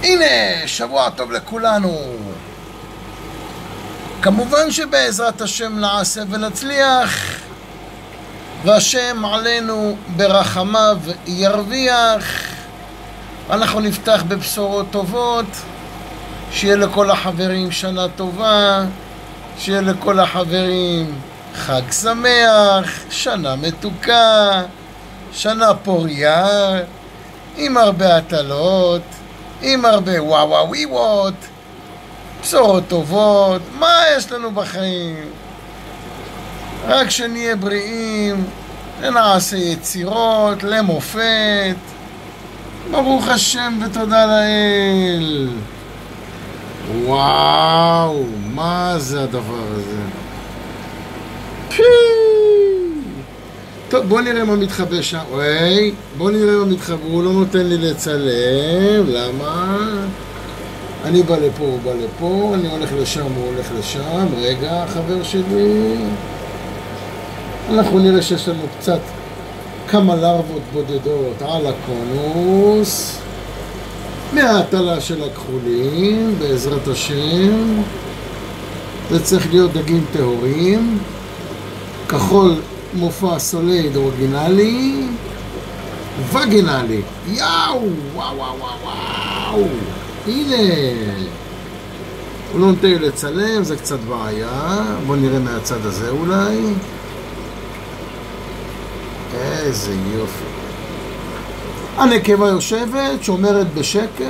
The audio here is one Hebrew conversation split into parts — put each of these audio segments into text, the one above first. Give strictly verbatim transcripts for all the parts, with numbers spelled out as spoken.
הנה, שבוע טוב לכולנו. כמובן שבעזרת השם נעשה ונצליח, והשם עלינו ברחמיו ירוויח. אנחנו נפתח בבשורות טובות, שיהיה לכל החברים שנה טובה, שיהיה לכל החברים חג שמח, שנה מתוקה, שנה פוריה, עם הרבה הטלות, עם הרבה וואו וואו וואו, בשורות טובות. מה יש לנו בחיים? רק שנהיה בריאים, נעשה יצירות למופת. ברוך השם ותודה לאל. וואו, מה זה הדבר הזה? פי! טוב, בוא נראה מה מתחבא שם. וואי, בוא נראה מה מתחבא. הוא לא נותן לי לצלם. למה? אני בא לפה, הוא בא לפה, אני הולך לשם, הוא הולך לשם. רגע, חבר שלי. אנחנו נראה שיש לנו קצת כמה לרוות בודדות על הקונוס. מההטלה של הכחולים, בעזרת השם. זה צריך להיות דגים טהורים. כחול מופע סוליד אורגינלי. וגינלי. יאו! וואו וואו וואו וואו! הנה! הוא לא נותן לצלם, זה קצת בעיה. בואו נראה מהצד הזה אולי. איזה יופי. הנקבה יושבת, שומרת בשקט.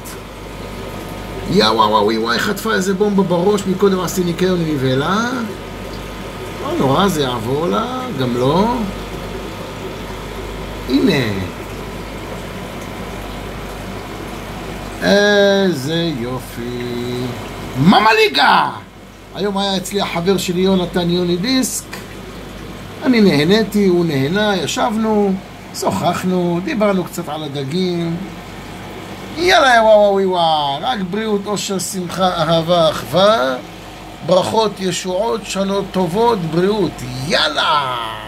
יא וואו וואו וואי, חטפה איזה בומבה בראש, מקודם עשיתי ניקיון עם נבלה. לא נורא, זה יעבור לה, גם לא. הנה. איזה יופי. מאמה ליגה! היום היה אצלי החבר שלי יונתן יוני דיסק. אני נהניתי, הוא נהנה, ישבנו, שוחחנו, דיברנו קצת על הדגים. יאללה, וואו וואו וואו, רק בריאות, אושר, שמחה, אהבה, אחווה, ברכות, ישועות, שנות טובות, בריאות, יאללה!